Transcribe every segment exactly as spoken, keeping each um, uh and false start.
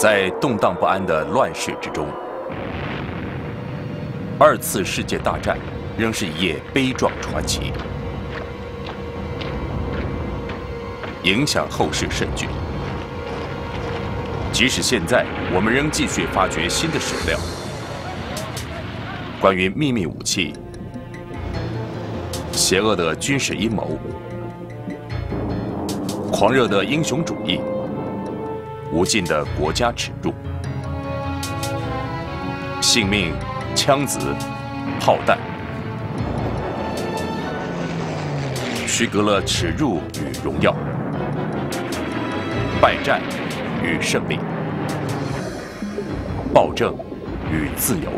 在动荡不安的乱世之中，二次世界大战仍是一页悲壮传奇，影响后世甚巨。即使现在，我们仍继续发掘新的史料，关于秘密武器、邪恶的军事阴谋、狂热的英雄主义、无尽的国家耻辱。性命、枪子、炮弹，区隔了耻辱与荣耀，败战与胜利，暴政与自由。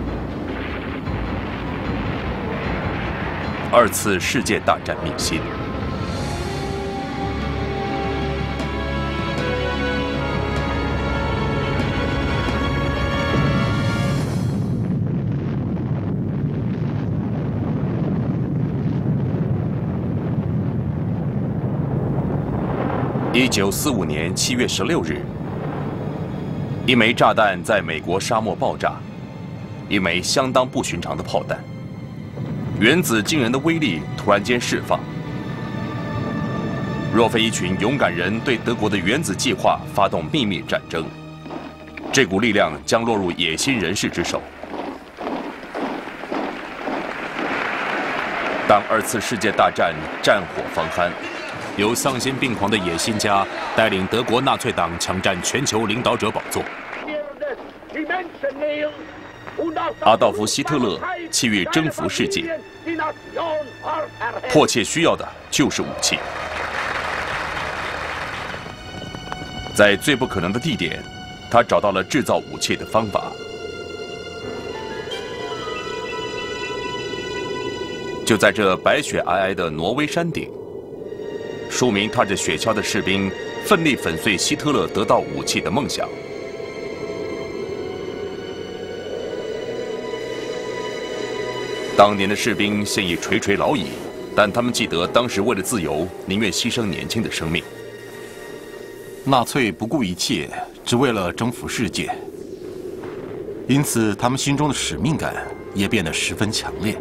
二次世界大战秘辛。一九四五年七月十六日，一枚炸弹在美国沙漠爆炸，一枚相当不寻常的炮弹，原子惊人的威力突然间释放。若非一群勇敢人对德国的原子计划发动秘密战争，这股力量将落入野心人士之手。当二次世界大战战火方酣，由丧心病狂的野心家带领德国纳粹党抢占全球领导者宝座。阿道夫·希特勒气欲征服世界，迫切需要的就是武器。在最不可能的地点，他找到了制造武器的方法。就在这白雪皑皑的挪威山顶，数名踏着雪橇的士兵奋力粉碎希特勒得到武器的梦想。当年的士兵现已垂垂老矣，但他们记得当时为了自由，宁愿牺牲年轻的生命。 纳粹不顾一切，只为了征服世界，因此他们心中的使命感也变得十分强烈。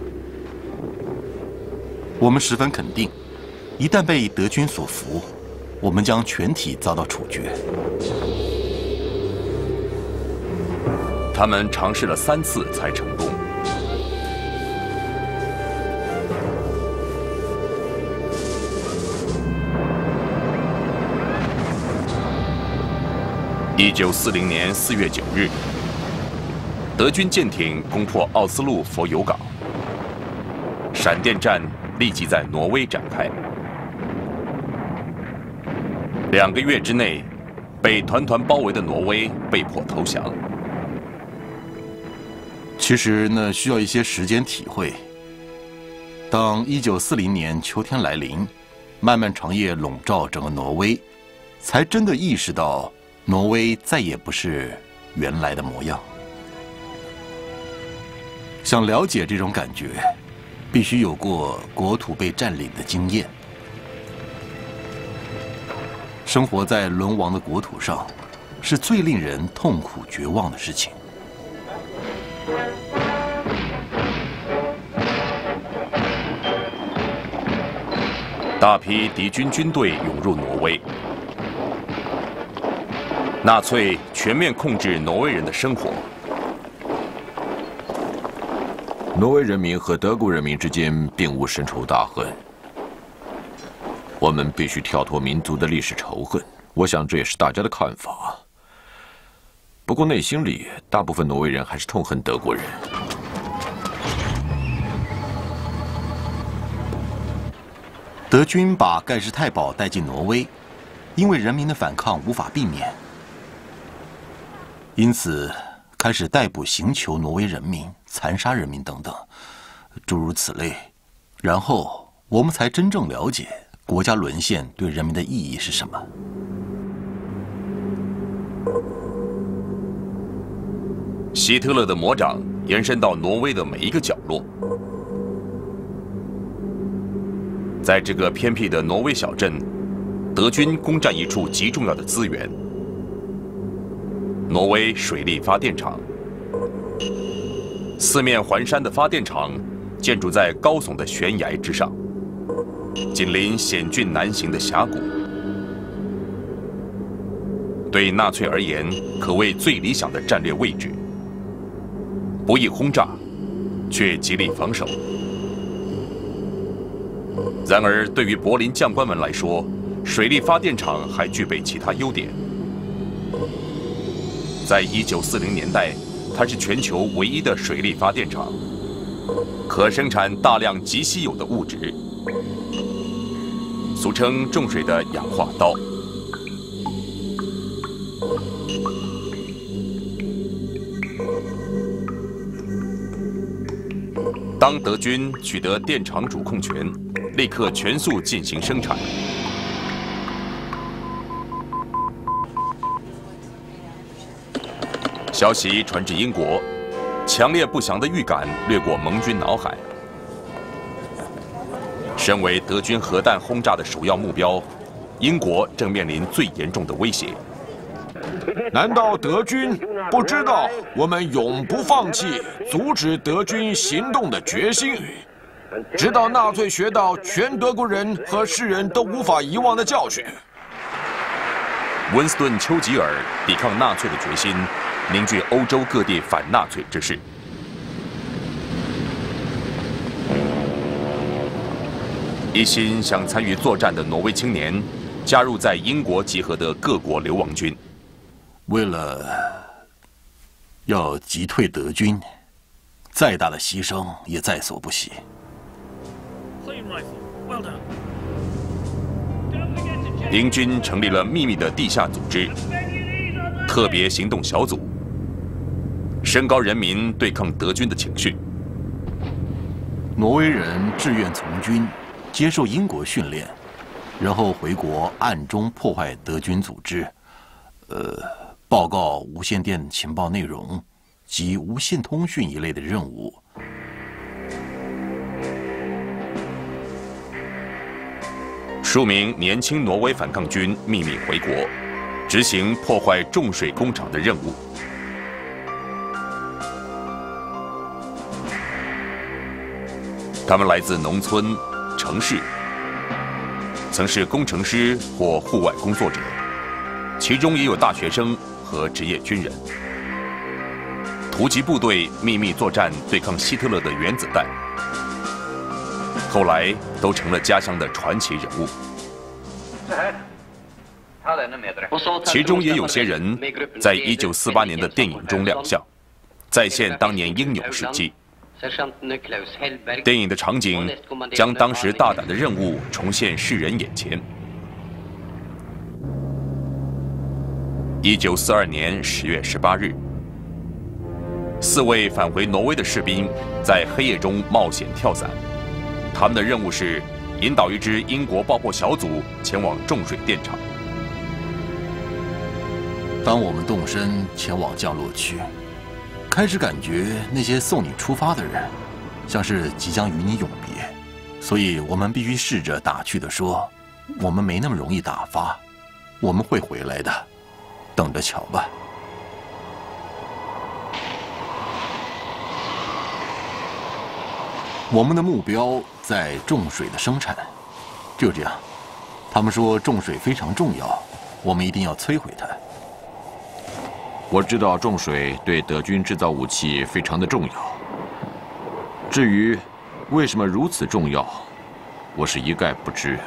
我们十分肯定，一旦被德军所俘，我们将全体遭到处决。 他们尝试了三次才成功。一九四零年四月九日，德军舰艇攻破奥斯陆佛油港，闪电战立即在挪威展开。两个月之内，被团团包围的挪威被迫投降。 其实那需要一些时间体会。当一九四零年秋天来临，漫漫长夜笼罩整个挪威，才真的意识到挪威再也不是原来的模样。想了解这种感觉，必须有过国土被占领的经验。生活在沦亡的国土上，是最令人痛苦绝望的事情。 大批敌军军队涌入挪威，纳粹全面控制挪威人的生活。 挪威人民和德国人民之间并无深仇大恨，我们必须跳脱民族的历史仇恨。我想这也是大家的看法。不过内心里，大部分挪威人还是痛恨德国人。 德军把盖世太保带进挪威，因为人民的反抗无法避免，因此开始逮捕、刑求挪威人民、残杀人民等等，诸如此类。然后我们才真正了解国家沦陷对人民的意义是什么。 希特勒的魔掌延伸到挪威的每一个角落。在这个偏僻的挪威小镇，德军攻占一处极重要的资源挪威水力发电厂。四面环山的发电厂建筑在高耸的悬崖之上，紧邻险峻难行的峡谷。对纳粹而言，可谓最理想的战略位置。不易轰炸，却极力防守。然而，对于柏林将官们来说，水力发电厂还具备其他优点。在一九四零年代，它是全球唯一的水力发电厂，可生产大量极稀有的物质，俗称重水的氧化刀。当德军取得电厂主控权，立刻全速进行生产。消息传至英国，强烈不祥的预感掠过盟军脑海。身为德军核弹轰炸的首要目标，英国正面临最严重的威胁。 难道德军不知道我们永不放弃阻止德军行动的决心，直到纳粹学到全德国人和世人都无法遗忘的教训？ 温斯顿·丘吉尔抵抗纳粹的决心，凝聚欧洲各地反纳粹之势。一心想参与作战的挪威青年，加入在英国集合的各国流亡军。 为了要击退德军，再大的牺牲也在所不惜。 英军成立了秘密的地下组织——特别行动小组，升高人民对抗德军的情绪。 挪威人志愿从军，接受英国训练，然后回国暗中破坏德军组织，呃。报告无线电情报内容及无线通讯一类的任务。 数名年轻挪威反抗军秘密回国，执行破坏重水工厂的任务。他们来自农村、城市，曾是工程师或户外工作者，其中也有大学生和职业军人。突击部队秘密作战对抗希特勒的原子弹，后来都成了家乡的传奇人物。其中也有些人在一九四八年的电影中亮相，再现当年英勇事迹。电影的场景将当时大胆的任务重现世人眼前。一九四二年十月十八日，四位返回挪威的士兵在黑夜中冒险跳伞，他们的任务是引导一支英国爆破小组前往重水电厂。 当我们动身前往降落区，开始感觉那些送你出发的人，像是即将与你永别，所以我们必须试着打趣地说，我们没那么容易打发，我们会回来的。等着瞧吧。我们的目标在重水的生产，就这样。他们说重水非常重要，我们一定要摧毁它。 我知道重水对德军制造武器非常的重要。至于为什么如此重要，我是一概不知。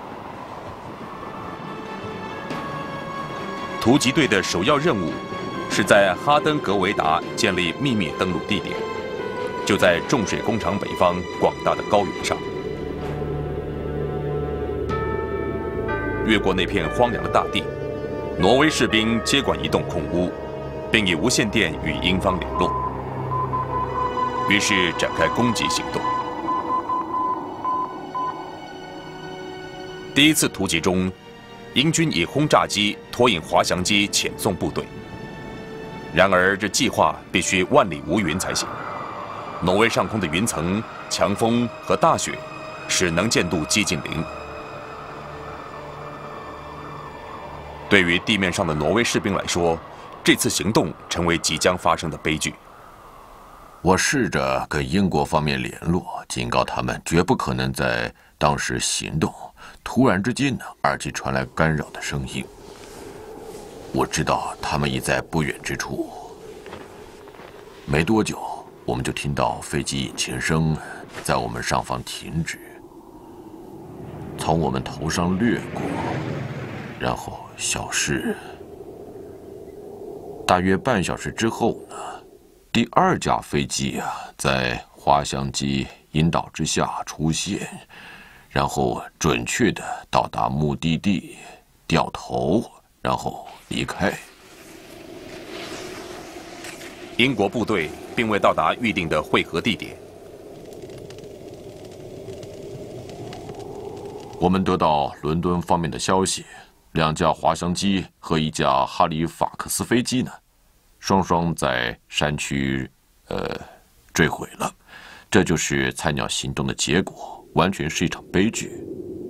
突击队的首要任务是在哈登格维达建立秘密登陆地点，就在重水工厂北方广大的高原上。越过那片荒凉的大地，挪威士兵接管一栋空屋，并以无线电与英方联络，于是展开攻击行动。第一次突击中，英军以轰炸机拖引滑翔机遣送部队。然而，这计划必须万里无云才行。挪威上空的云层、强风和大雪，使能见度接近零。对于地面上的挪威士兵来说， 这次行动成为即将发生的悲剧。 我试着跟英国方面联络，警告他们绝不可能在当时行动。突然之间呢，耳机传来干扰的声音。我知道他们已在不远之处。没多久，我们就听到飞机引擎声在我们上方停止，从我们头上掠过，然后消失。大约半小时之后呢，第二架飞机啊，在滑翔机引导之下出现，然后准确地到达目的地，掉头，然后离开。 英国部队并未到达预定的会合地点。 我们得到伦敦方面的消息，两架滑翔机和一架哈利法克斯飞机呢，双双在山区，呃，坠毁了。这就是菜鸟行动的结果，完全是一场悲剧。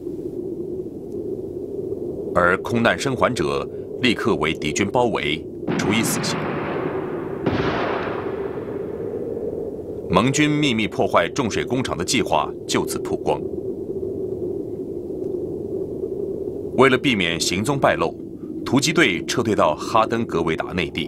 而空难生还者立刻为敌军包围，处以死刑。盟军秘密破坏重水工厂的计划就此曝光。为了避免行踪败露，突击队撤退到哈登格维达内地。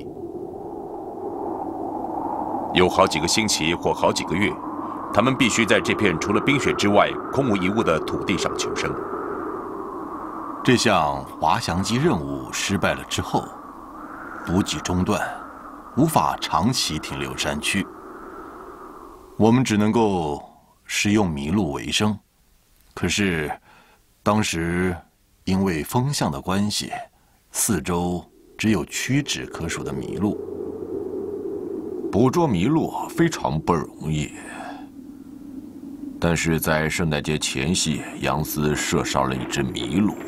有好几个星期或好几个月，他们必须在这片除了冰雪之外空无一物的土地上求生。 这项滑翔机任务失败了之后，补给中断，无法长期停留山区。我们只能够食用麋鹿为生。可是，当时因为风向的关系，四周只有屈指可数的麋鹿。 捕捉麋鹿非常不容易，但是在圣诞节前夕，杨斯射杀了一只麋鹿。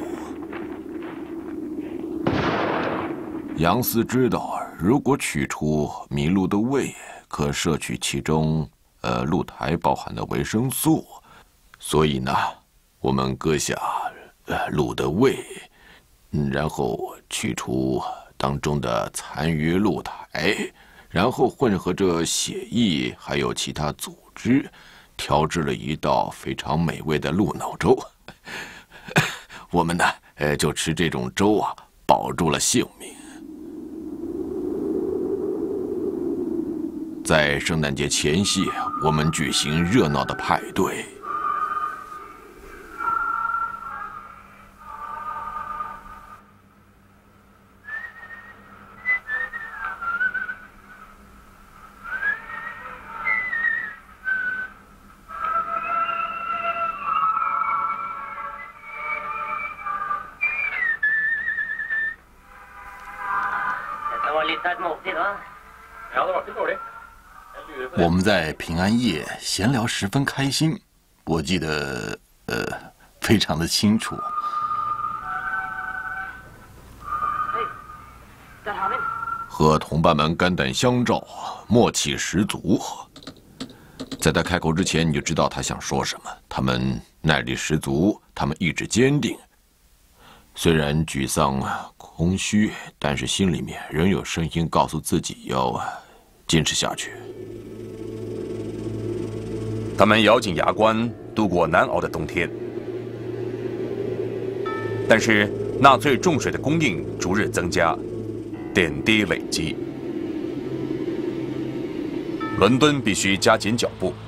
杨斯知道，如果取出麋鹿的胃，可摄取其中呃鹿胎包含的维生素，所以呢，我们割下呃鹿的胃，嗯，然后取出当中的残余鹿胎，然后混合着血液还有其他组织，调制了一道非常美味的鹿脑粥。我们呢，呃，就吃这种粥啊，保住了性命。在圣诞节前夕，我们举行热闹的派对。 我们在平安夜闲聊十分开心，我记得呃非常的清楚。 和同伴们肝胆相照，默契十足。在他开口之前，你就知道他想说什么。他们耐力十足，他们意志坚定。虽然沮丧、空虚，但是心里面仍有声音告诉自己要坚持下去。 他们咬紧牙关度过难熬的冬天，但是纳粹重水的供应逐日增加，点滴累积。伦敦必须加紧脚步。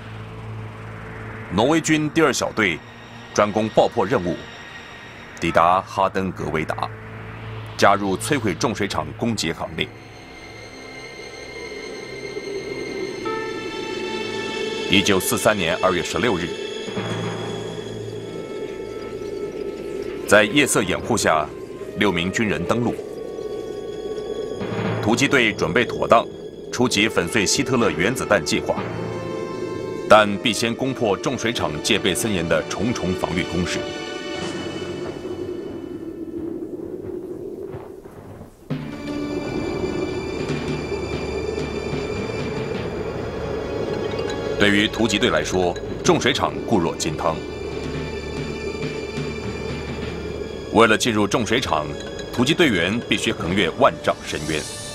挪威军第二小队专攻爆破任务，抵达哈登格维达，加入摧毁重水厂攻击行列。一九四三年二月十六日，在夜色掩护下，六名军人登陆。突击队准备妥当，出击粉碎希特勒原子弹计划，但必先攻破重水厂戒备森严的重重防御工事。对于突击队来说，重水厂固若金汤。为了进入重水厂，突击队员必须横越万丈深渊。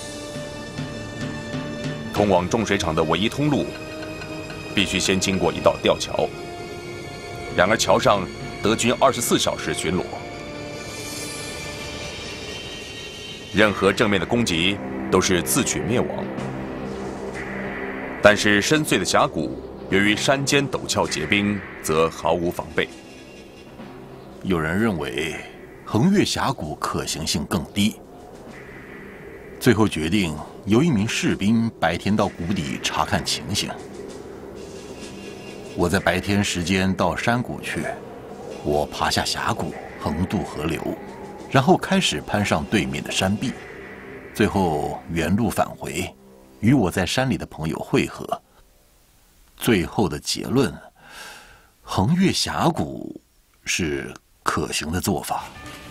通往重水厂的唯一通路，必须先经过一道吊桥。然而桥上德军二十四小时巡逻，任何正面的攻击都是自取灭亡。但是深邃的峡谷，由于山间陡峭结冰，则毫无防备。 有人认为横越峡谷可行性更低，最后决定由一名士兵白天到谷底查看情形。我在白天时间到山谷去，我爬下峡谷，横渡河流，然后开始攀上对面的山壁，最后原路返回，与我在山里的朋友会合。最后的结论，横越峡谷是可行的做法。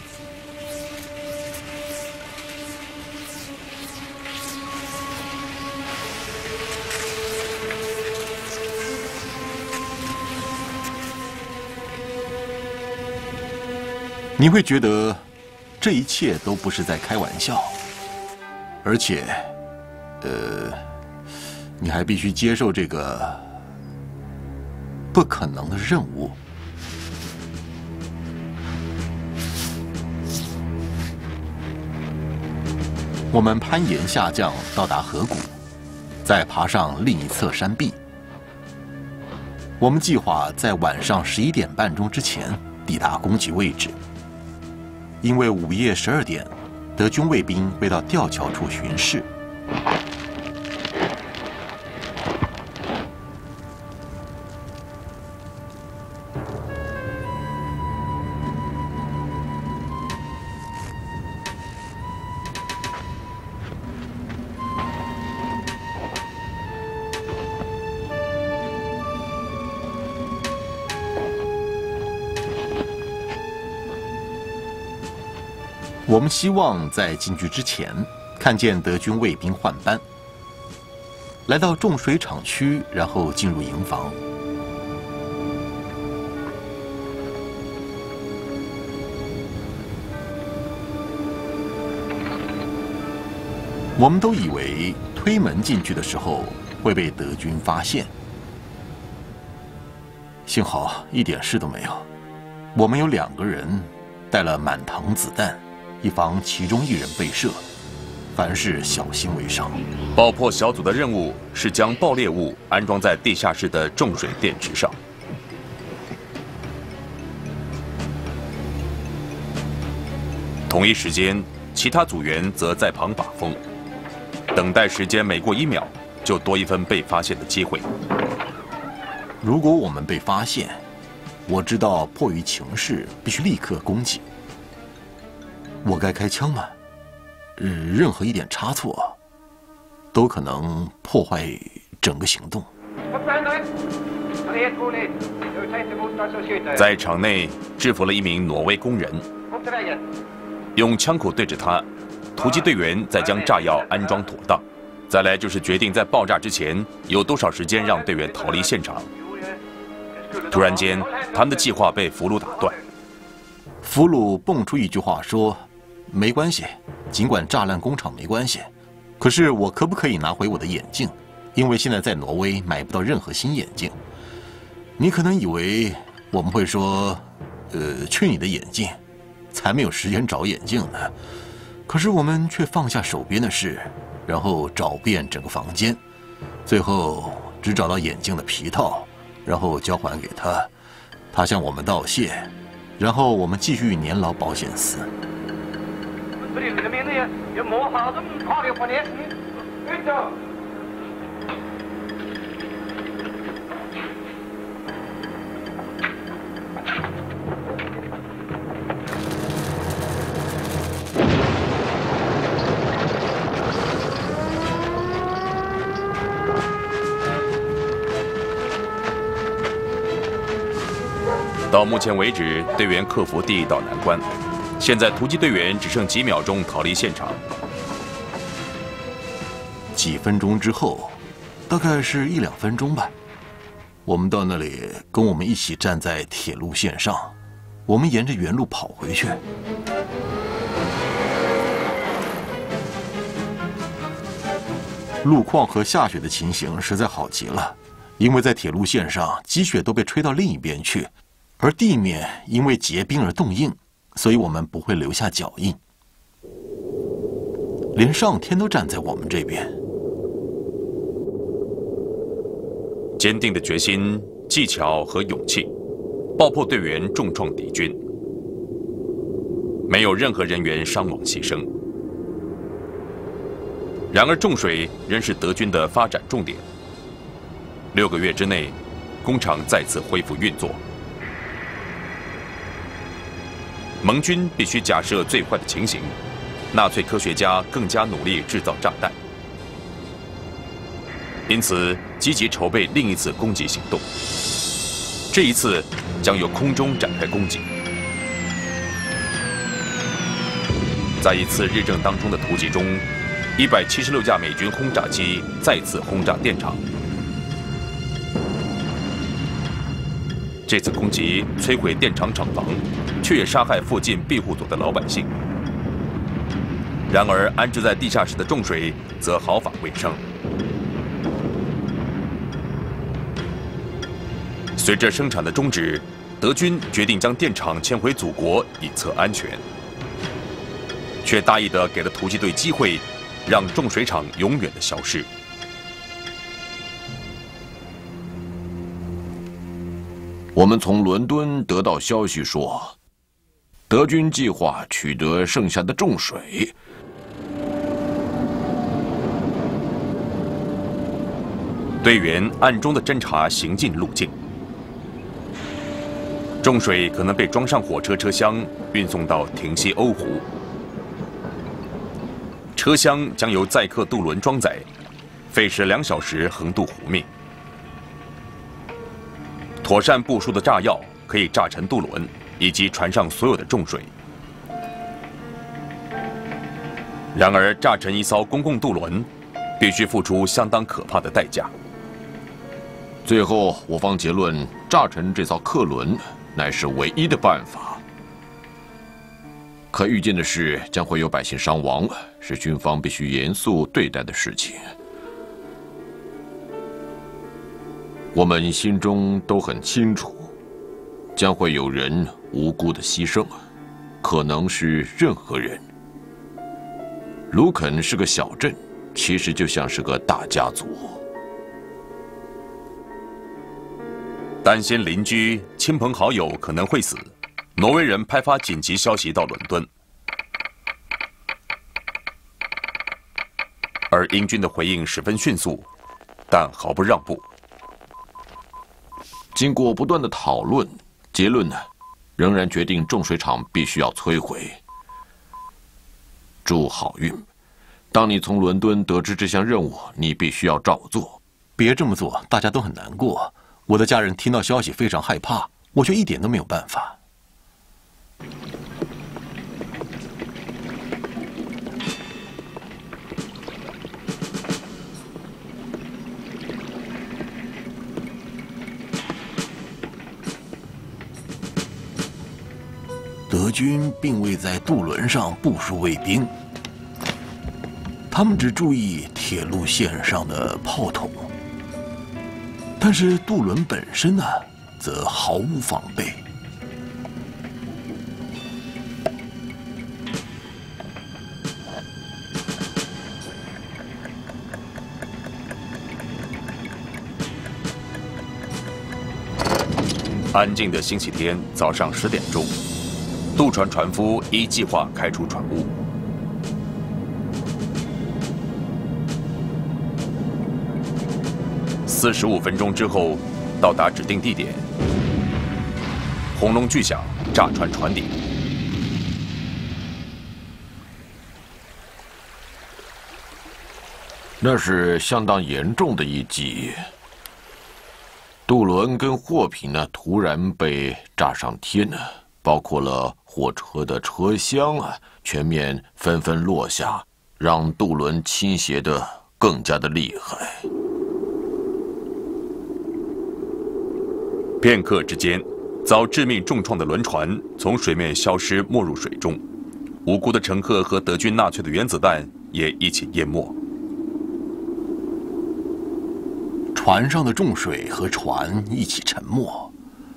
你会觉得这一切都不是在开玩笑，而且，呃，你还必须接受这个不可能的任务。我们攀岩下降，到达河谷，再爬上另一侧山壁。我们计划在晚上十一点半钟之前抵达攻击位置。因为午夜十二点，德军卫兵会到吊桥处巡视。我们希望在进去之前看见德军卫兵换班，来到重水厂区，然后进入营房。我们都以为推门进去的时候会被德军发现，幸好一点事都没有。我们有两个人带了满膛子弹，以防其中一人被射，凡事小心为上。 爆破小组的任务是将爆裂物安装在地下室的重水电池上。同一时间，其他组员则在旁把风，等待时间每过一秒，就多一分被发现的机会。 如果我们被发现，我知道迫于情势必须立刻攻击。我该开枪吗？呃，任何一点差错，都可能破坏整个行动。 在场内制服了一名挪威工人，用枪口对着他，突击队员再将炸药安装妥当。再来就是决定在爆炸之前有多少时间让队员逃离现场。突然间，他们的计划被俘虏打断。 俘虏蹦出一句话说：“没关系，尽管炸烂工厂没关系，可是我可不可以拿回我的眼镜？因为现在在挪威买不到任何新眼镜。”你可能以为我们会说：“呃，去你的眼镜，才没有时间找眼镜呢。”可是我们却放下手边的事，然后找遍整个房间，最后只找到眼镜的皮套，然后交还给他。他向我们道谢，然后我们继续年劳保险丝。 到目前为止，队员克服第一道难关。现在突击队员只剩几秒钟逃离现场。 几分钟之后，大概是一两分钟吧，我们到那里，跟我们一起站在铁路线上，我们沿着原路跑回去。 路况和下雪的情形实在好极了，因为在铁路线上，积雪都被吹到另一边去，而地面因为结冰而冻硬，所以我们不会留下脚印。连上天都站在我们这边。 坚定的决心、技巧和勇气，爆破队员重创敌军，没有任何人员伤亡牺牲。然而，重水仍是德军的发展重点。六个月之内，工厂再次恢复运作。盟军必须假设最坏的情形，纳粹科学家更加努力制造炸弹，因此积极筹备另一次攻击行动。这一次将由空中展开攻击。在一次日正当中的突击中，一百七十六架美军轰炸机再次轰炸电厂。这次攻击摧毁电厂厂房，却也杀害附近庇护所的老百姓。然而，安置在地下室的重水则毫发未生。随着生产的终止，德军决定将电厂迁回祖国，以策安全，却大意地给了突击队机会，让重水厂永远的消失。 我们从伦敦得到消息说，德军计划取得剩下的重水。 队员暗中的侦查行进路径，重水可能被装上火车车厢，运送到停西欧湖。车厢将由载客渡轮装载，费时两小时横渡湖面。妥善部署的炸药可以炸沉渡轮以及船上所有的重水。然而，炸沉一艘公共渡轮，必须付出相当可怕的代价。 最后，我方结论：炸沉这艘客轮乃是唯一的办法。可预见的是，将会有百姓伤亡，是军方必须严肃对待的事情。我们心中都很清楚，将会有人无辜的牺牲，可能是任何人。卢肯是个小镇，其实就像是个大家族。 担心邻居、亲朋好友可能会死，挪威人派发紧急消息到伦敦，而英军的回应十分迅速，但毫不让步。 经过不断的讨论，结论呢，仍然决定重水厂必须要摧毁。祝好运！当你从伦敦得知这项任务，你必须要照做。 别这么做，大家都很难过。我的家人听到消息非常害怕，我却一点都没有办法。德军并未在渡轮上部署卫兵，他们只注意铁路线上的炮筒。但是渡轮本身呢，则毫无防备。 安静的星期天早上十点钟，渡船船夫依计划开出船坞。四十五分钟之后，到达指定地点。轰隆巨响，炸穿船顶。 那是相当严重的一击。渡轮跟货品呢，突然被炸上天呢，包括了火车的车厢啊，全面纷纷落下，让渡轮倾斜得更加的厉害。 片刻之间，遭致命重创的轮船从水面消失，没入水中，无辜的乘客和德军纳粹的原子弹也一起淹没。 船上的重水和船一起沉没，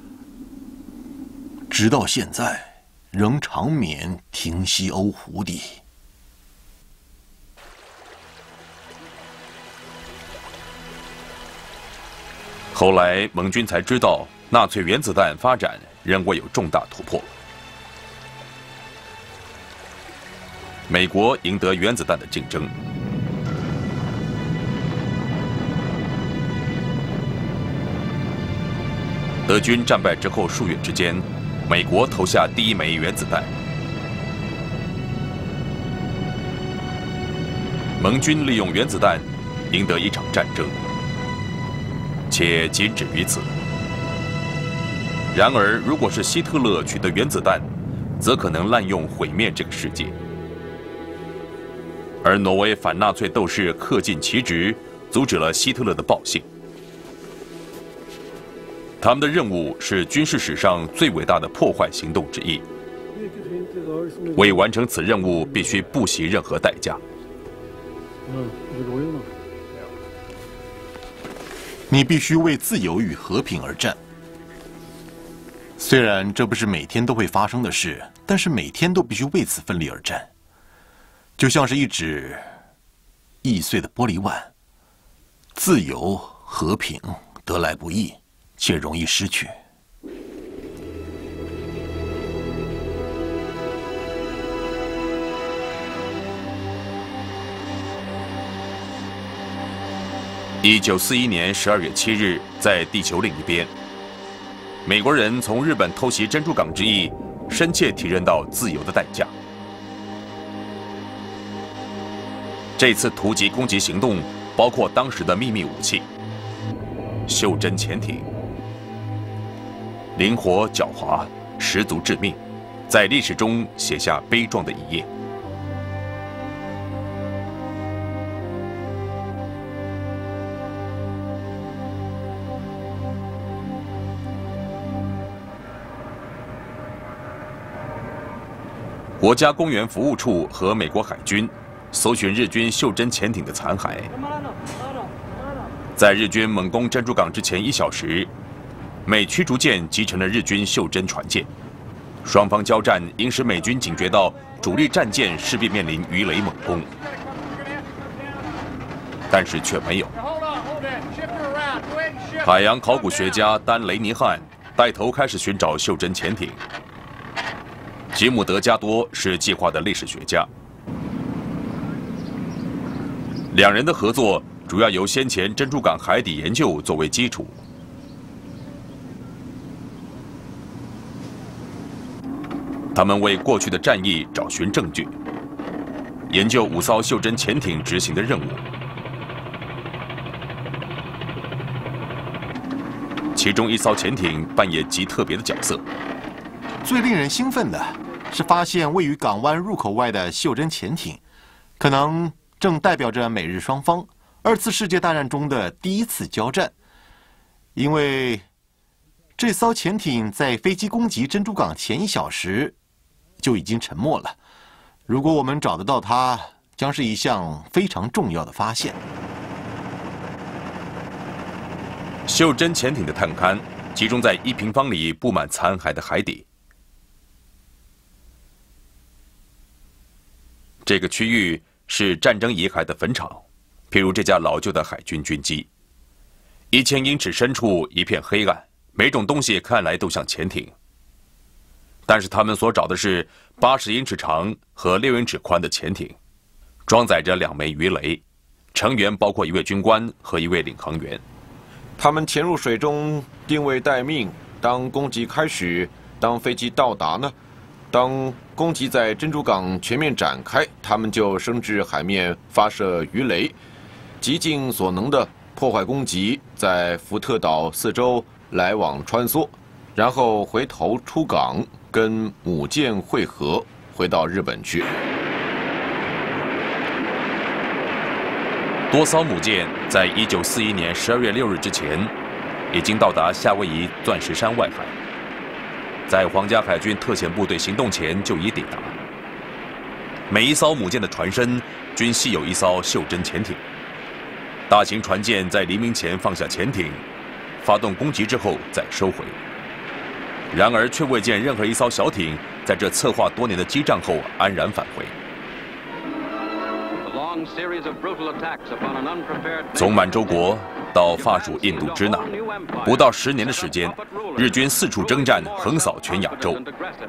直到现在仍长眠停西欧湖底。 后来盟军才知道，纳粹原子弹发展仍未有重大突破。美国赢得原子弹的竞争。德军战败之后数月之间，美国投下第一枚原子弹。盟军利用原子弹赢得一场战争。且仅止于此。然而，如果是希特勒取得原子弹，则可能滥用毁灭这个世界。而挪威反纳粹斗士恪尽其职，阻止了希特勒的暴行。他们的任务是军事史上最伟大的破坏行动之一。为完成此任务，必须不惜任何代价。 你必须为自由与和平而战。虽然这不是每天都会发生的事，但是每天都必须为此奋力而战。就像是一只易碎的玻璃碗，自由、和平得来不易，且容易失去。 一九四一年十二月七日，在地球另一边，美国人从日本偷袭珍珠港之役，深切体认到自由的代价。这次突击攻击行动包括当时的秘密武器——袖珍潜艇，灵活狡猾，十足致命，在历史中写下悲壮的一页。国家公园服务处和美国海军搜寻日军袖珍潜艇的残骸。在日军猛攻珍珠港之前一小时，美驱逐舰击沉了日军袖珍船舰。双方交战，应使美军警觉到主力战舰势必面临鱼雷猛攻，但是却没有。海洋考古学家丹·雷尼汉带头开始寻找袖珍潜艇。吉姆·德加多是计划的历史学家，两人的合作主要由先前珍珠港海底研究作为基础。他们为过去的战役找寻证据，研究五艘袖珍潜艇执行的任务。其中一艘潜艇扮演极特别的角色。 最令人兴奋的是发现位于港湾入口外的袖珍潜艇，可能正代表着美日双方二次世界大战中的第一次交战，因为这艘潜艇在飞机攻击珍珠港前一小时就已经沉没了。如果我们找得到它，将是一项非常重要的发现。 袖珍潜艇的探勘集中在一平方里布满残骸的海底。这个区域是战争遗骸的坟场，譬如这架老旧的海军军机。一千英尺深处一片黑暗，每种东西看来都像潜艇，但是他们所找的是八十英尺长和六英尺宽的潜艇，装载着两枚鱼雷，成员包括一位军官和一位领航员。 他们潜入水中定位待命，当攻击开始，当飞机到达呢？当攻击在珍珠港全面展开，他们就升至海面发射鱼雷，极尽所能的破坏攻击，在福特岛四周来往穿梭，然后回头出港，跟母舰会合，回到日本去。 多艘母舰在一九四一年十二月六日之前，已经到达夏威夷钻石山外海。在皇家海军特遣部队行动前就已抵达。每一艘母舰的船身均系有一艘袖珍潜艇。 大型船舰在黎明前放下潜艇，发动攻击之后再收回。然而，却未见任何一艘小艇在这策划多年的激战后安然返回。从满洲国到法属印度支那，不到十年的时间，日军四处征战，横扫全亚洲。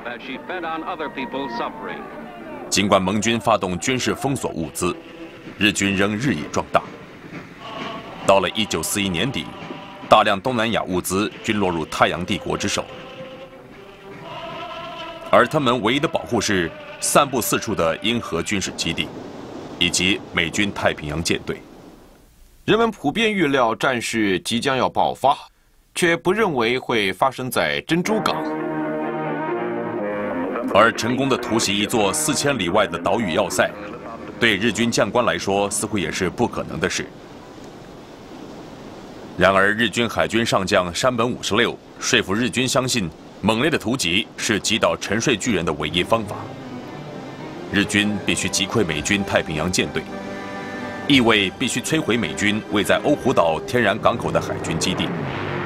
尽管盟军发动军事封锁物资，日军仍日益壮大。到了一九四一年底，大量东南亚物资均落入太阳帝国之手，而他们唯一的保护是散布四处的英荷军事基地，以及美军太平洋舰队。 人们普遍预料战事即将要爆发，却不认为会发生在珍珠港。 而成功的突袭一座四千里外的岛屿要塞，对日军将官来说似乎也是不可能的事。然而，日军海军上将山本五十六说服日军相信，猛烈的突击是击倒沉睡巨人的唯一方法。日军必须击溃美军太平洋舰队，意味必须摧毁美军位在欧胡岛天然港口的海军基地。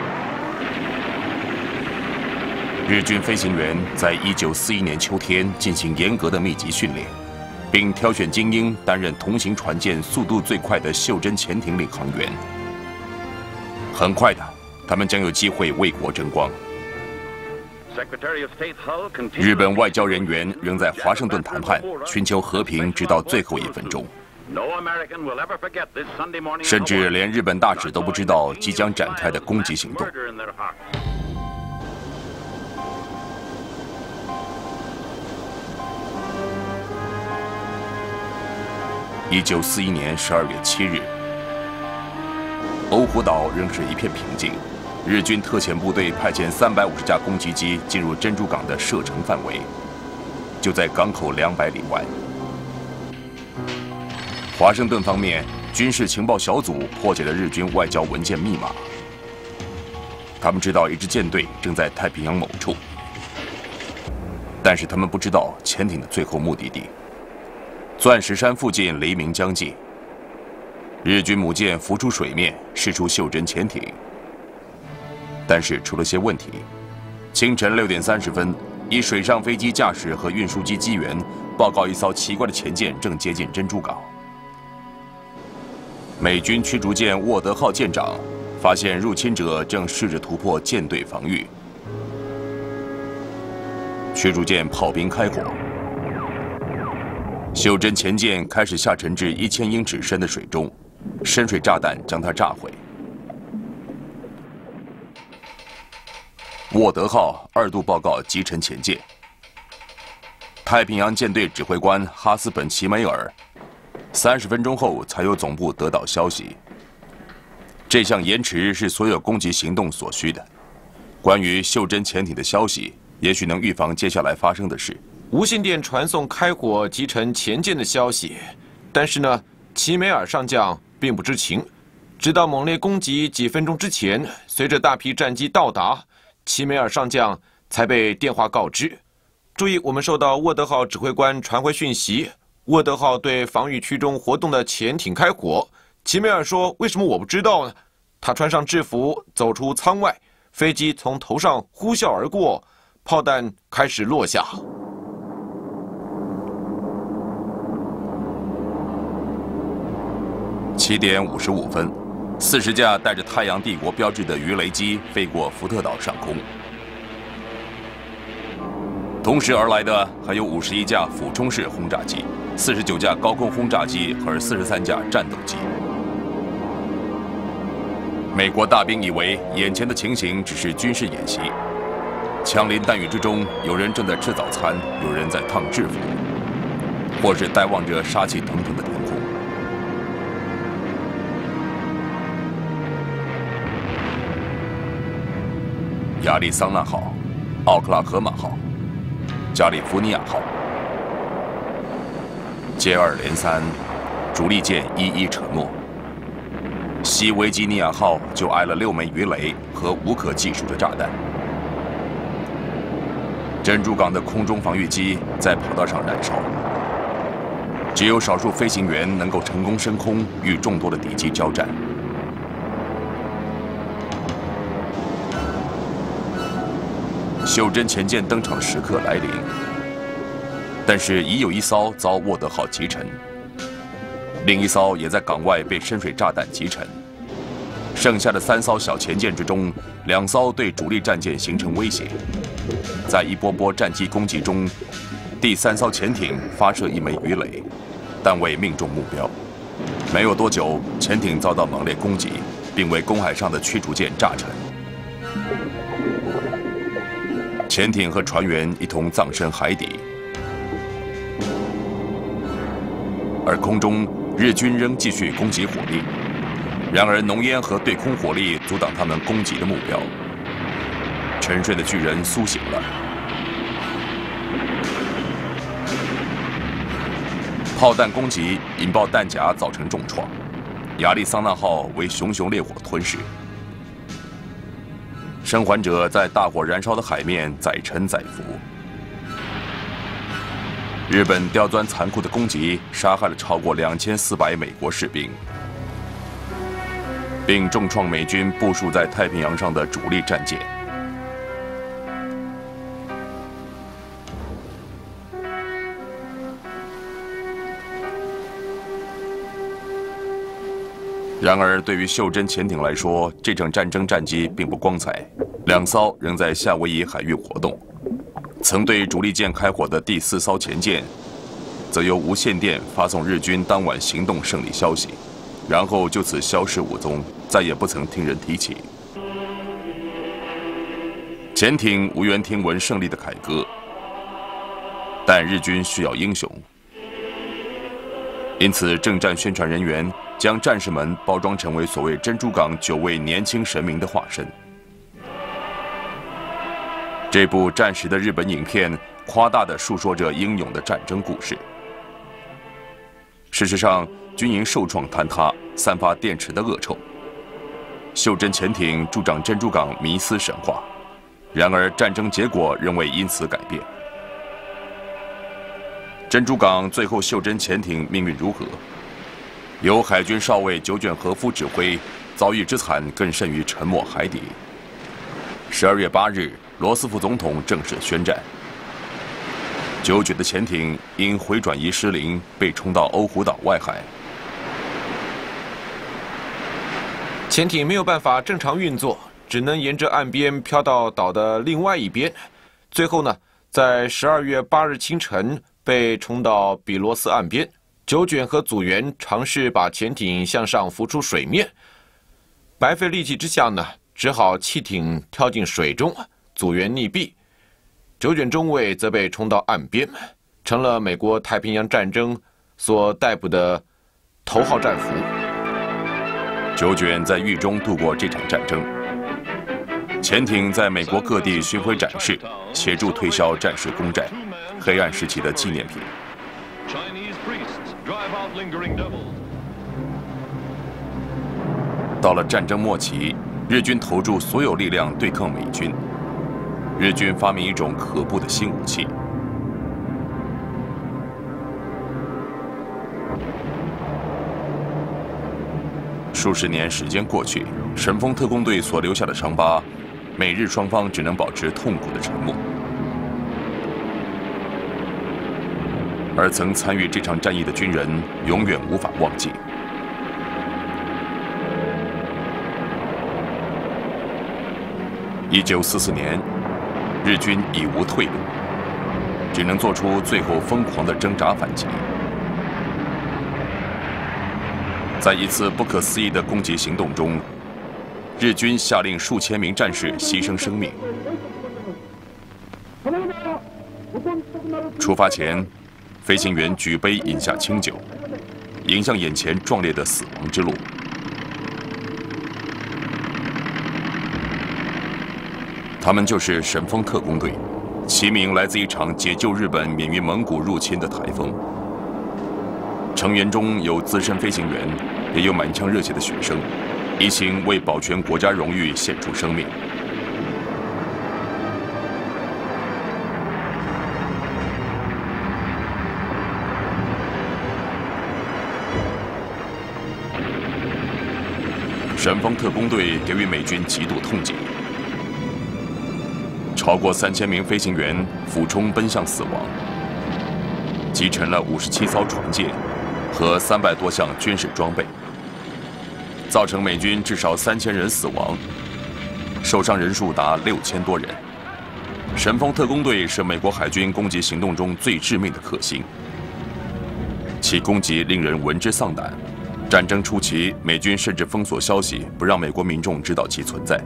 日军飞行员在一九四一年秋天进行严格的密集训练，并挑选精英担任同行船舰速度最快的袖珍潜艇领航员。很快的，他们将有机会为国争光。日本外交人员仍在华盛顿谈判，寻求和平，直到最后一分钟。甚至连日本大使都不知道即将展开的攻击行动。一九四一年十二月七日，欧胡岛仍是一片平静。日军特遣部队派遣三百五十架攻击机进入珍珠港的射程范围，就在港口两百里外。华盛顿方面，军事情报小组破解了日军外交文件密码。他们知道一支舰队正在太平洋某处，但是他们不知道潜艇的最后目的地——钻石山附近黎明江际。日军母舰浮出水面，释出袖珍潜艇。但是出了些问题。清晨六点三十分，一水上飞机驾驶和运输机机员报告，一艘奇怪的潜舰正接近珍珠港。美军驱逐舰沃德号舰长发现入侵者正试着突破舰队防御，驱逐舰炮兵开火，袖珍潜舰开始下沉至一千英尺深的水中，深水炸弹将它炸毁。沃德号二度报告击沉潜舰。太平洋舰队指挥官哈斯本·齐梅尔三十分钟后才由总部得到消息。这项延迟是所有攻击行动所需的。关于袖珍潜艇的消息，也许能预防接下来发生的事。 无线电传送开火击沉潜舰的消息，但是呢，齐梅尔上将并不知情。直到猛烈攻击几分钟之前，随着大批战机到达，齐梅尔上将才被电话告知。注意，我们收到沃德号指挥官传回讯息，沃德号对防御区中活动的潜艇开火。齐梅尔说：“为什么我不知道呢？”他穿上制服，走出舱外，飞机从头上呼啸而过，炮弹开始落下。 七点五十五分，四十架带着太阳帝国标志的鱼雷机飞过福特岛上空。同时而来的还有五十一架俯冲式轰炸机、四十九架高空轰炸机和四十三架战斗机。美国大兵以为眼前的情形只是军事演习，枪林弹雨之中，有人正在吃早餐，有人在烫制服，或是呆望着杀气腾腾的天空。亚利桑那号、奥克拉荷马号、加利福尼亚号，接二连三，主力舰一一沉没。西维吉尼亚号就挨了六枚鱼雷和无可计数的炸弹。珍珠港的空中防御机在跑道上燃烧。 只有少数飞行员能够成功升空，与众多的敌机交战。袖珍前舰登场的时刻来临，但是已有一艘遭沃德号击沉，另一艘也在港外被深水炸弹击沉。剩下的三艘小前舰之中，两艘对主力战舰形成威胁。在一波波战机攻击中，第三艘潜艇发射一枚鱼雷，但未命中目标。没有多久，潜艇遭到猛烈攻击，并为公海上的驱逐舰炸沉。潜艇和船员一同葬身海底，而空中日军仍继续攻击火力。然而，浓烟和对空火力阻挡他们攻击的目标。沉睡的巨人苏醒了。炮弹攻击引爆弹夹，造成重创。亚利桑那号为熊熊烈火吞噬。生还者在大火燃烧的海面载沉载浮。日本刁钻残酷的攻击杀害了超过两千四百美国士兵，并重创美军部署在太平洋上的主力战舰。然而，对于袖珍潜艇来说，这场战争战绩并不光彩。两艘仍在夏威夷海域活动。曾对主力舰开火的第四艘前舰，则由无线电发送日军当晚行动胜利消息，然后就此消失无踪，再也不曾听人提起。潜艇无缘听闻胜利的凯歌，但日军需要英雄，因此政战宣传人员将战士们包装成为所谓珍珠港九位年轻神明的化身。这部战时的日本影片夸大地述说着英勇的战争故事。事实上，军营受创坍塌，散发电池的恶臭。袖珍潜艇助长珍珠港迷思神话，然而战争结果仍未因此改变。珍珠港最后袖珍潜艇命运如何？由海军少尉久卷和夫指挥，遭遇之惨更甚于沉没海底。十二月八日，罗斯福总统正式宣战。久卷的潜艇因回转移失灵，被冲到欧胡岛外海。 潜艇没有办法正常运作，只能沿着岸边飘到岛的另外一边。最后呢，在十二月八日清晨被冲到比罗斯岸边。久卷和组员尝试把潜艇向上浮出水面，白费力气之下呢，只好弃艇跳进水中，组员溺毙。久卷中尉则被冲到岸边，成了美国太平洋战争所逮捕的头号战俘。 久卷在狱中度过这场战争。潜艇在美国各地巡回展示，协助推销战时公债、黑暗时期的纪念品。到了战争末期，日军投注所有力量对抗美军。日军发明一种可怖的新武器。数十年时间过去，神风特工队所留下的伤疤，美日双方只能保持痛苦的沉默。而曾参与这场战役的军人，永远无法忘记。一九四四年，日军已无退路，只能做出最后疯狂的挣扎反击。在一次不可思议的攻击行动中，日军下令数千名战士牺牲生命。出发前，飞行员举杯饮下清酒，迎向眼前壮烈的死亡之路。他们就是神风特工队，其名来自一场解救日本免于蒙古入侵的台风。成员中有资深飞行员，也有满腔热血的学生，一心为保全国家荣誉献出生命。 神风特工队给予美军极度痛击，超过三千名飞行员俯冲奔向死亡，击沉了五十七艘船舰和三百多项军事装备，造成美军至少三千人死亡，受伤人数达六千多人。神风特工队是美国海军攻击行动中最致命的克星，其攻击令人闻之丧胆。战争初期，美军甚至封锁消息，不让美国民众知道其存在。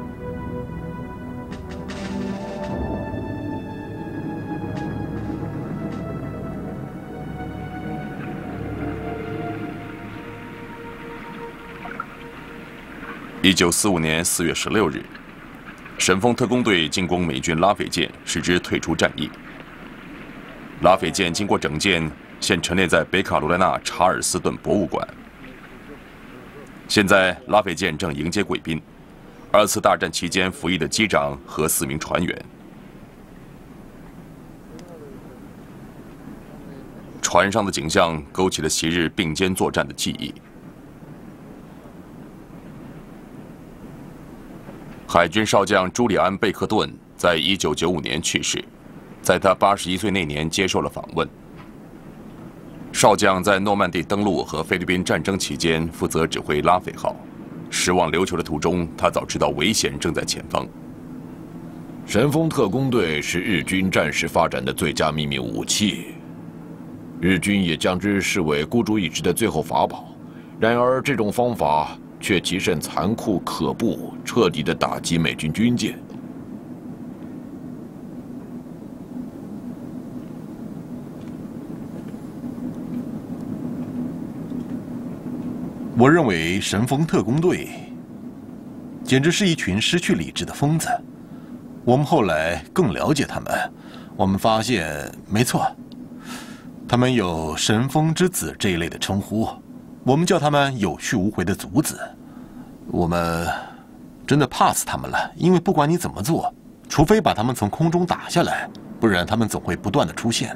一九四五年四月十六日，神风特工队进攻美军拉斐舰，使之退出战役。拉斐舰经过整建，现陈列在北卡罗来纳查尔斯顿博物馆。现在，拉斐舰正迎接贵宾，二次大战期间服役的机长和四名船员。船上的景象勾起了昔日并肩作战的记忆。海军少将朱利安·贝克顿在一九九五年去世，在他八十一岁那年接受了访问。少将在诺曼底登陆和菲律宾战争期间负责指挥拉斐号，驶往琉球的途中，他早知道危险正在前方。 神风特工队是日军战时发展的最佳秘密武器，日军也将之视为孤注一掷的最后法宝。然而，这种方法却极甚残酷可怖，彻底地打击美军军舰。 我认为神风特工队简直是一群失去理智的疯子。我们后来更了解他们，我们发现，没错，他们有神风之子这一类的称呼，我们叫他们有去无回的卒子。我们真的怕死他们了，因为不管你怎么做，除非把他们从空中打下来，不然他们总会不断的出现。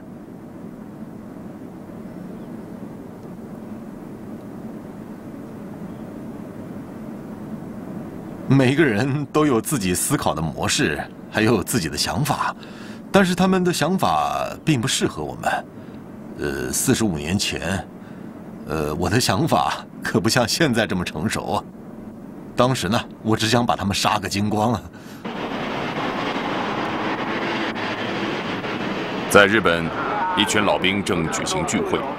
每个人都有自己思考的模式，还有自己的想法，但是他们的想法并不适合我们。呃，四十五年前，呃，我的想法可不像现在这么成熟。当时呢，我只想把他们杀个精光啊。 在日本，一群老兵正举行聚会。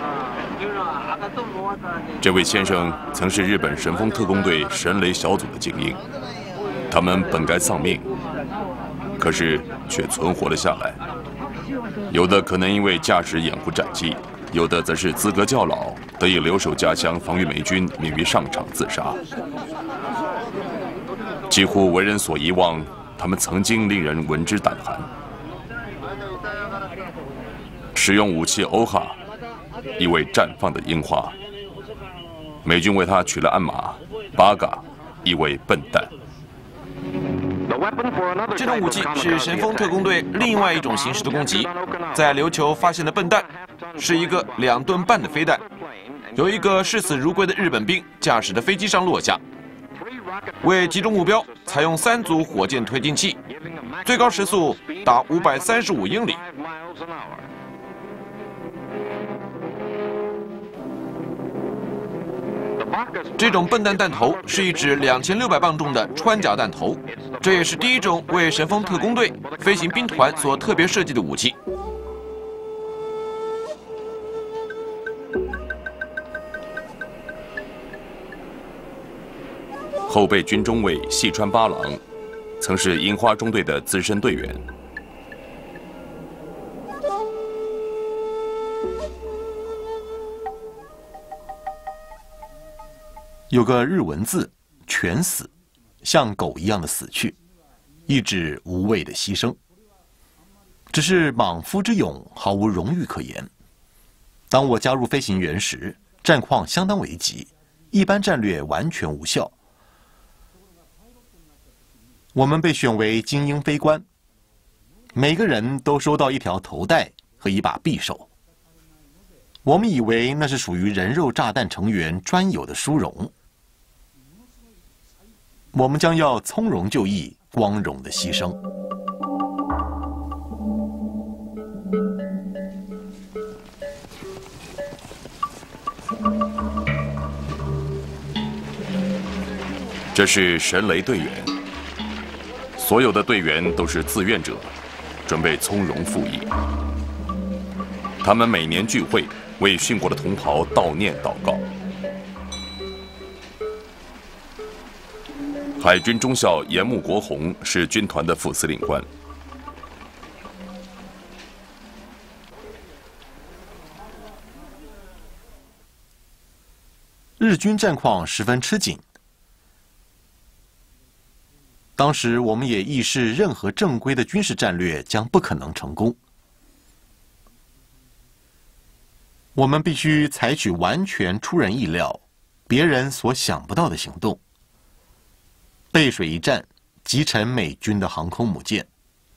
这位先生曾是日本神风特工队神雷小组的精英，他们本该丧命，可是却存活了下来。有的可能因为驾驶掩护战机，有的则是资格较老，得以留守家乡防御美军，免于上场自杀。几乎为人所遗忘，他们曾经令人闻之胆寒。使用武器欧哈，意为绽放的樱花。美军为他取了暗码巴嘎，意为笨蛋。 这种武器是神风特工队另外一种形式的攻击。在琉球发现的笨蛋是一个两吨半的飞弹，由一个视死如归的日本兵驾驶的飞机上落下。为击中目标，采用三组火箭推进器，最高时速达五百三十五英里。这种笨蛋弹头是一支两千六百磅重的穿甲弹头，这也是第一种为神风特工队飞行兵团所特别设计的武器。 后备军中尉细川八郎，曾是樱花中队的资深队员。 有个日文字“全死”，像狗一样的死去，意指无谓的牺牲。只是莽夫之勇毫无荣誉可言。当我加入飞行员时，战况相当危急，一般战略完全无效。我们被选为精英飞官，每个人都收到一条头带和一把匕首。我们以为那是属于人肉炸弹成员专有的殊荣。 我们将要从容就义，光荣的牺牲。 这是神雷队员，所有的队员都是自愿者，准备从容赴义。他们每年聚会，为殉国的同袍悼念祷告。海军中校岩木国弘是军团的副司令官。 日军战况十分吃紧。当时我们也意识，任何正规的军事战略将不可能成功。我们必须采取完全出人意料、别人所想不到的行动，背水一战，击沉美军的航空母舰。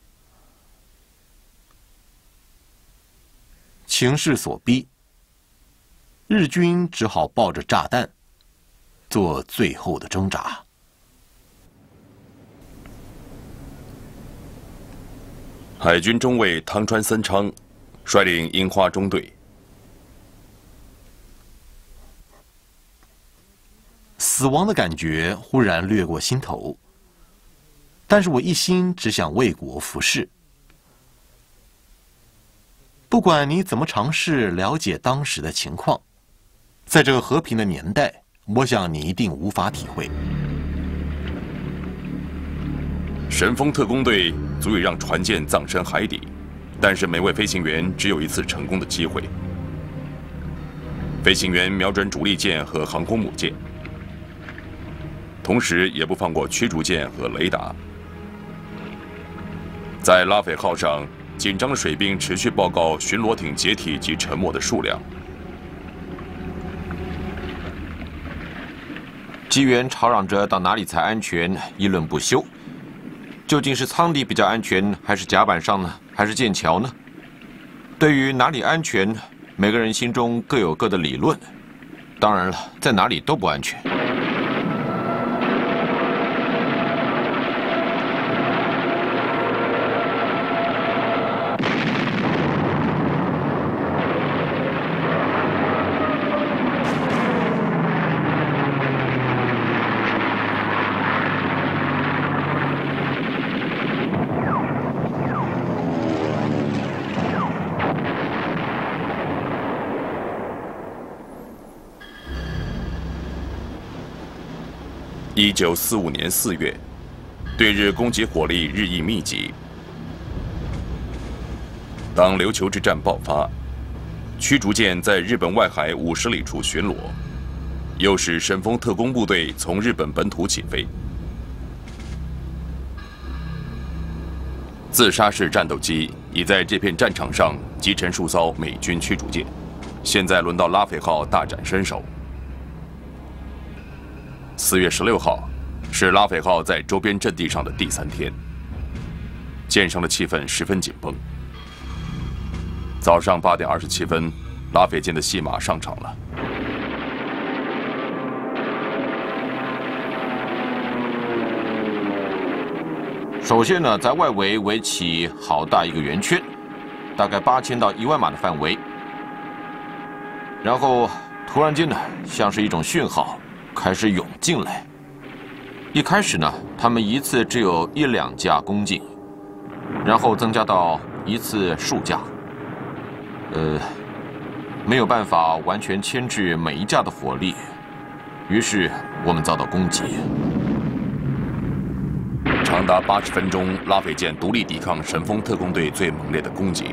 情势所逼，日军只好抱着炸弹，做最后的挣扎。 海军中尉汤川森昌率领樱花中队。 死亡的感觉忽然掠过心头，但是我一心只想为国服侍。不管你怎么尝试了解当时的情况，在这个和平的年代，我想你一定无法体会。 神风特工队足以让船舰葬身海底，但是每位飞行员只有一次成功的机会。飞行员瞄准主力舰和航空母舰，同时也不放过驱逐舰和雷达。在拉斐号上，紧张的水兵持续报告巡逻艇解体及沉没的数量。 机员吵嚷着到哪里才安全，议论不休。究竟是舱底比较安全，还是甲板上呢？还是舰桥呢？对于哪里安全，每个人心中各有各的理论。当然了，在哪里都不安全。 一九四五年四月，对日攻击火力日益密集。当琉球之战爆发，驱逐舰在日本外海五十里处巡逻，诱使神风特工部队从日本本土起飞。自杀式战斗机已在这片战场上击沉数艘美军驱逐舰，现在轮到拉斐号大展身手。四月十六号是拉斐号在周边阵地上的第三天，舰上的气氛十分紧绷。早上八点二十七分，拉斐舰的戏码上场了。 首先呢，在外围围起好大一个圆圈，大概八千到一万码的范围。然后突然间呢，像是一种讯号，开始涌进来。一开始呢，他们一次只有一两架攻进，然后增加到一次数架。呃，没有办法完全牵制每一架的火力，于是我们遭到攻击。 长达八十分钟，拉斐舰独立抵抗神风特工队最猛烈的攻击。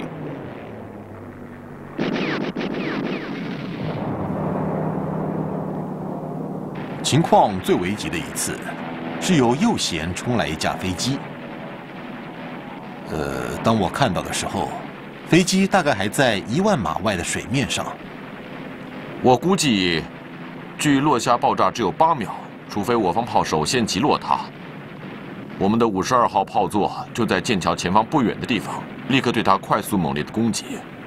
情况最危急的一次，是由右舷冲来一架飞机。呃，当我看到的时候，飞机大概还在一万码外的水面上。 我估计，距落下爆炸只有八秒，除非我方炮手先击落它。我们的五十二号炮座就在舰桥前方不远的地方，立刻对它快速猛烈的攻击。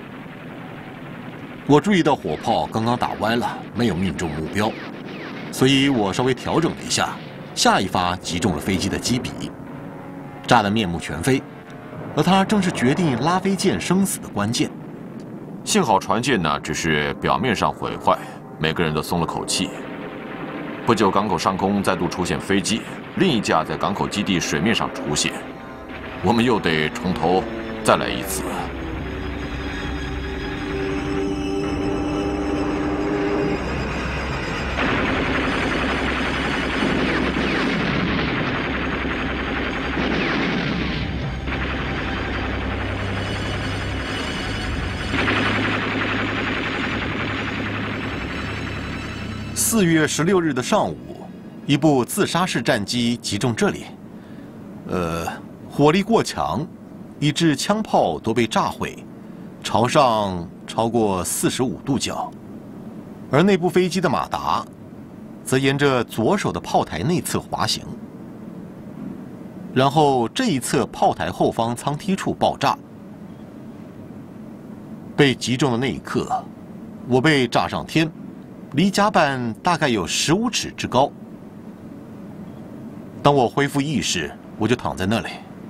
我注意到火炮刚刚打歪了，没有命中目标，所以我稍微调整了一下， 下一发击中了飞机的机鼻，炸得面目全非，而它正是决定拉菲舰生死的关键。 幸好船舰呢只是表面上毁坏，每个人都松了口气。不久，港口上空再度出现飞机，另一架在港口基地水面上出现，我们又得从头再来一次。 四月十六日的上午，一部自杀式战机击中这里，呃，火力过强，以致枪炮都被炸毁，朝上超过四十五度角。而那部飞机的马达，则沿着左手的炮台内侧滑行，然后这一侧炮台后方舱梯处爆炸。被击中的那一刻，我被炸上天。离甲板大概有十五尺之高。当我恢复意识，我就躺在那里。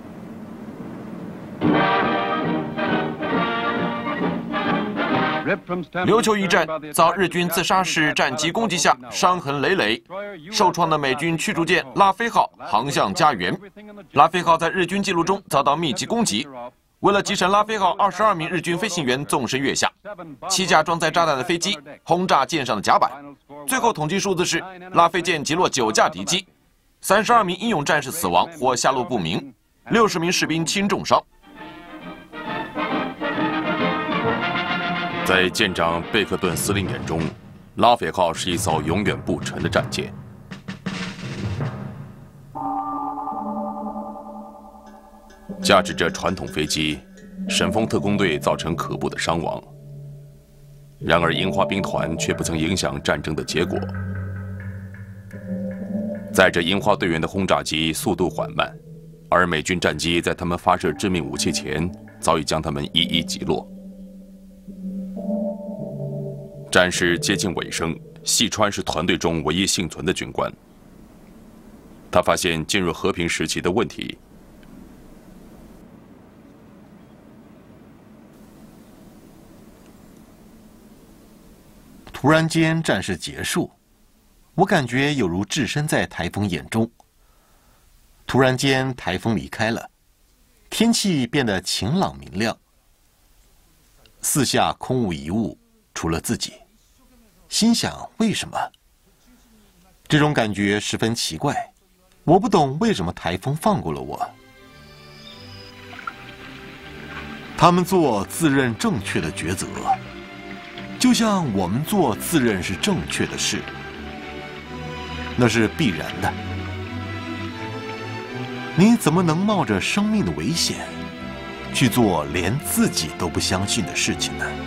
琉球一战遭日军自杀式战机攻击下伤痕累累，受创的美军驱逐舰拉菲号航向家园。拉菲号在日军记录中遭到密集攻击。为了击沉拉菲号二十二名日军飞行员纵身跃下，七架装载炸弹的飞机轰炸舰上的甲板。最后统计数字是，拉菲舰击落九架敌机，三十二名英勇战士死亡或下落不明，六十名士兵轻重伤。 在舰长贝克顿司令眼中，拉菲号是一艘永远不沉的战舰。驾驶着传统飞机，神风特工队造成可怖的伤亡。然而，樱花兵团却不曾影响战争的结果。载着樱花队员的轰炸机速度缓慢，而美军战机在他们发射致命武器前，早已将他们一一击落。战事接近尾声，细川是团队中唯一幸存的军官。他发现进入和平时期的问题。 突然间，战事结束，我感觉有如置身在台风眼中。突然间，台风离开了，天气变得晴朗明亮，四下空无一物，除了自己。心想，为什么？这种感觉十分奇怪，我不懂为什么台风放过了我。他们做自认正确的抉择，就像我们做自认是正确的事，那是必然的。你怎么能冒着生命的危险去做连自己都不相信的事情呢？